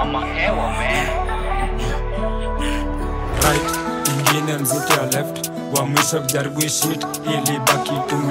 mama hewa man. Right, ingine mziki ya left, wa mwisho kujaribu shit ili baki tume.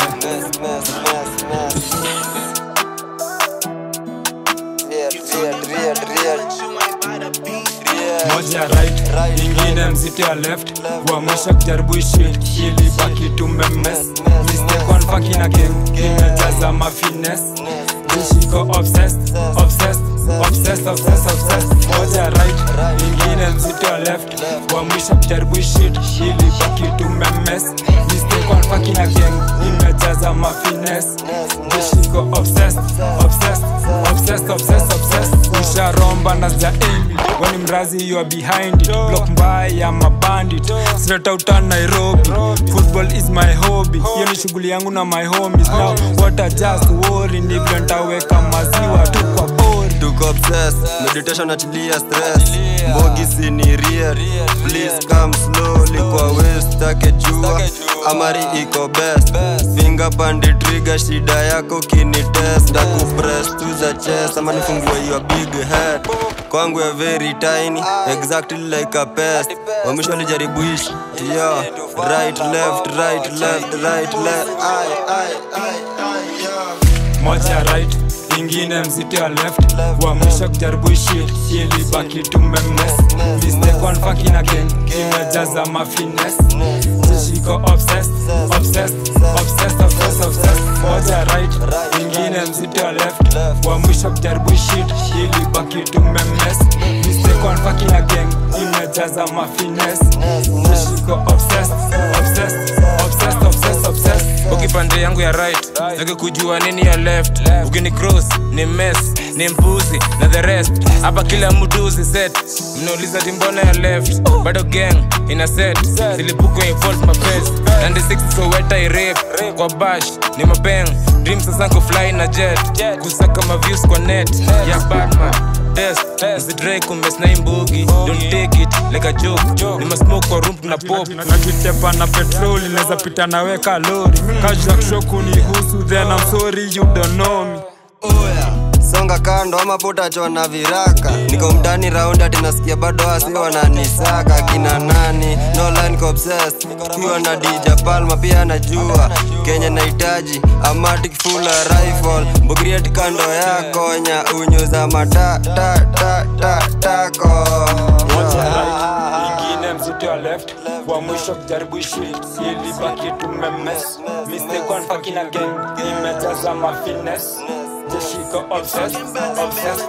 Moja right, ingine mziki ya left, wa mwisho kujaribu shit ili baki tume mess. Mistake one fucking again, imejaza ma finesse. Nishiko obsessed, obsessed, obsessed, obsessed, obsessed. Moja right, ingine mzito ya left, wa mwisho kujaribu shit ili baki tumemess. Mistake one fucking again, imejaza ma finesse. Nishiko obsessed, obsessed, obsessed, obsessed, obsessed. Usharomba na za aim, wani mrazi you are behind it. Block mbaya ya mabandit, straight out of Nairobi. Football is my hobby, hiyo ni shughuli yangu na my homies. Now what I just worry, ndivyo ntaweka maziwa tu kwa bori. Tuko obsessed, meditation achilia stress. Mbogi si ni real, please come slowly kwa waist take jua. Amari iko best, finger pandi trigger, shida yako kini test. Ndakupress to the chest, ama nifungue your big head. Kwangu ya very tiny, exactly like a pest. Wamisho alijaribu ishi, yeah. Right, left, right, left, right, left. Moja right, ingine mzito ya left, wa mwisho kujaribu shit ili baki tumemess. Mistake one fucking again, imejaza ma finesse. Nishiko obsessed, obsessed, obsessed, obsessed, obsessed. Moja right, ingine mzito ya left, wa mwisho kujaribu shit ili baki tumemess. Mistake one fucking again, imejaza ma finesse. Nishiko obsessed, obsessed, obsessed, obsessed, obsessed. Ukipande yangu ya right, nage kujua nini ya left. Ukini cross, ni mess, ni mpuzi, na the rest. Hapa kila mtu uzi set. Mnauliza timbona ya left, bado gang, ina set. Zilipuko involve my face 96 so wet I rape. Kwa bash, ni mabang. Dreams sasa ko fly na jet. Kusaka ma views kwa net. Ya Batman, test, usidrake umes na imbugi. Don't take it like a joke. Ni ma smoke kwa room na pop. Nakitepa na petroli, neza pita na weka lori. Kajak shoku ni husu, then I'm sorry you don't know me. Songa kando ama puta chona viraka. Niko mdani round ati nasikia bado asi wananisaka. Kina nani, no line niko obsessed. Kiwa na DJ Palma pia najua Kenya nahitaji Amatic full rifle. Mbugiri ati kando yako nya unyuza mata tako. Moja right, ingine mzito ya left, wa mwisho kujaribu shit ili baki tumemess. Mistake one fucking again, imejaza ma finesse. Nishiko obsessed, obsessed.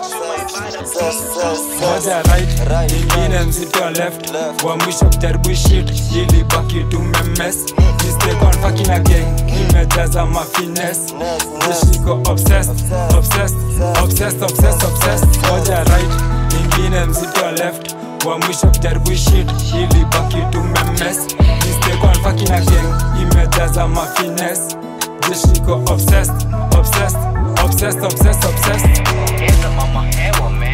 Moja right, ingine mzito ya left, wa mwisho kujaribu shit ili baki tumemess. Mistake one fucking again, imejaza ma finesse. Nishiko obsessed, obsessed, obsessed, obsessed, obsessed. Moja right, ingine mzito ya left, wa mwisho kujaribu shit ili baki tumemess. Mistake one fucking again, imejaza ma finesse. Nishiko obsessed, obsessed, obsessed, obsessed, obsessed. Esa mama hewa man.